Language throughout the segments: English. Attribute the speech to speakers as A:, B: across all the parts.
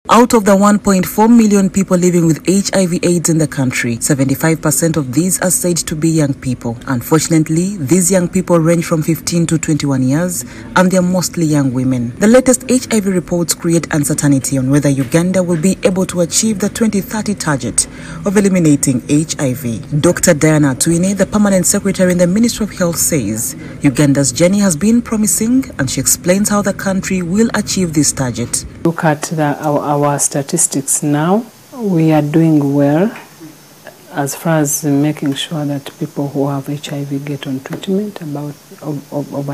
A: Out of the 1.4 million people living with HIV/AIDS in the country, 75% of these are said to be young people. Unfortunately, these young people range from 15 to 21 years, and they are mostly young women. The latest HIV reports create uncertainty on whether Uganda will be able to achieve the 2030 target of eliminating HIV. Dr. Diana Atwine, the permanent secretary in the Ministry of Health, says Uganda's journey has been promising, and she explains how the country will achieve this target.
B: Look at our statistics now. We are doing well as far as making sure that people who have HIV get on treatment. About over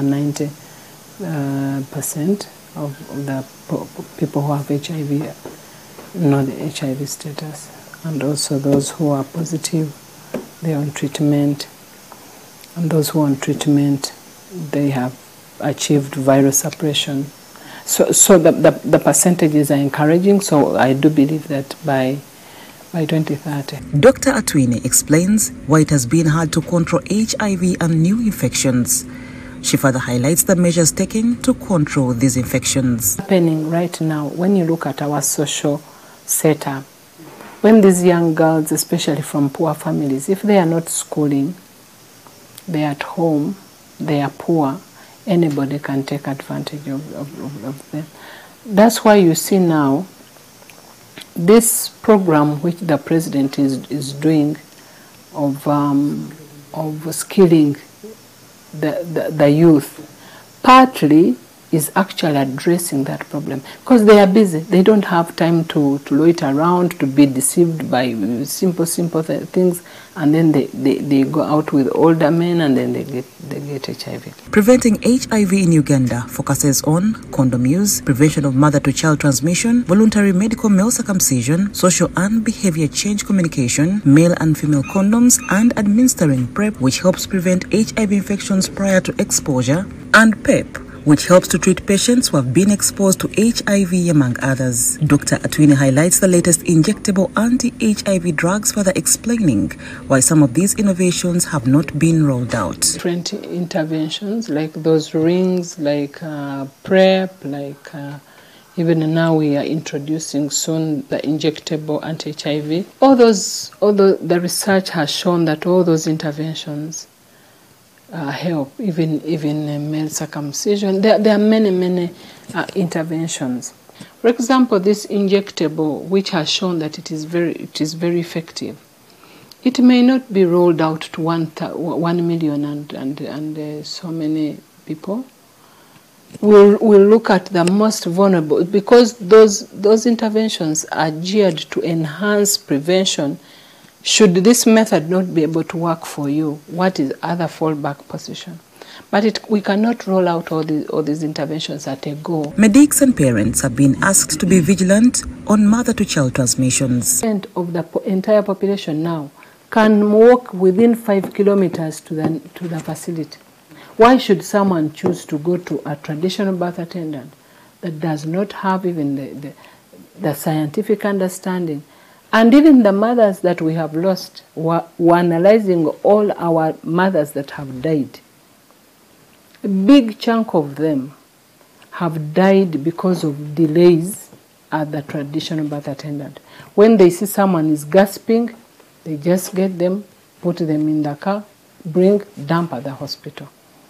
B: 90% of the people who have HIV know the HIV status, and also those who are positive, they are on treatment, and those who are on treatment, they have achieved virus suppression. So the percentages are encouraging, so I do believe that by 2030.
A: Dr. Atwine explains why it has been hard to control HIV and new infections. She further highlights the measures taken to control these infections.
B: Happening right now, when you look at our social setup, when these young girls, especially from poor families, if they are not schooling, they are at home, they are poor, anybody can take advantage of them. That's why you see now this program which the president is doing of skilling the youth, partly is actually addressing that problem, because they are busy. They don't have time to loiter around, to be deceived by simple things, and then they go out with older men, and then they get HIV.
A: Preventing HIV in Uganda focuses on condom use, prevention of mother-to-child transmission, voluntary medical male circumcision, social and behavior change communication, male and female condoms, and administering PrEP, which helps prevent HIV infections prior to exposure, and PEP, which helps to treat patients who have been exposed to HIV, among others. Dr. Atwine highlights the latest injectable anti-HIV drugs, further explaining why some of these innovations have not been rolled out.
B: Different interventions, like those rings, like PrEP, like even now we are introducing soon the injectable anti-HIV. Although the research has shown that all those interventions help, even male circumcision. There are many interventions. For example, this injectable, which has shown that it is very effective. It may not be rolled out to 1 million and so many people. We'll look at the most vulnerable, because those interventions are geared to enhance prevention. Should this method not be able to work for you, what is other fallback position? But we cannot roll out all these interventions at a go.
A: Medics and parents have been asked to be vigilant on mother-to-child transmissions.
B: Of the entire population now can walk within 5 kilometers to the facility. Why should someone choose to go to a traditional birth attendant that does not have even the scientific understanding? And even the mothers that we have lost, we're analyzing all our mothers that have died. A big chunk of them have died because of delays at the traditional birth attendant. When they see someone is gasping, they just get them, put them in the car, dump at the hospital.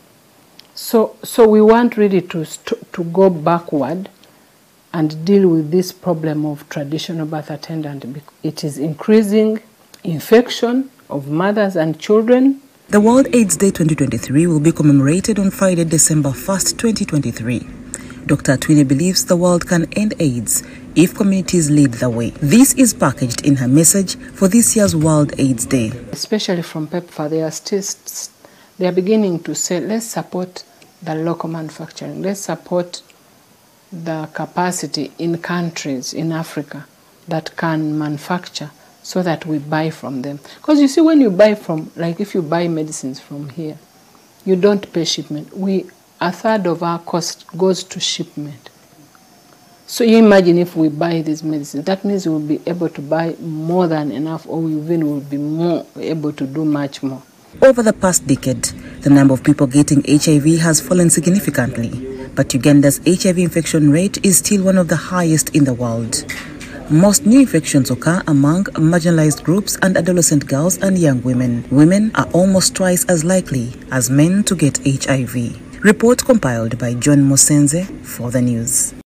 B: So we want really to go backward and deal with this problem of traditional birth attendant. It is increasing infection of mothers and children.
A: The World AIDS Day 2023 will be commemorated on Friday, December 1st, 2023. Dr. Atwine believes the world can end AIDS if communities lead the way. This is packaged in her message for this year's World AIDS Day.
B: Especially from PEPFAR, they are beginning to say, let's support the local manufacturing. Let's support the capacity in countries in Africa that can manufacture, so that we buy from them. Because you see, when you buy from, like if you buy medicines from here, you don't pay shipment. A third of our cost goes to shipment. So you imagine if we buy these medicines, that means we'll be able to buy more than enough, or we even will be more able to do much more.
A: Over the past decade, the number of people getting HIV has fallen significantly, but Uganda's HIV infection rate is still one of the highest in the world. Most new infections occur among marginalized groups and adolescent girls and young women. Women are almost twice as likely as men to get HIV. Report compiled by John Mosenze for the news.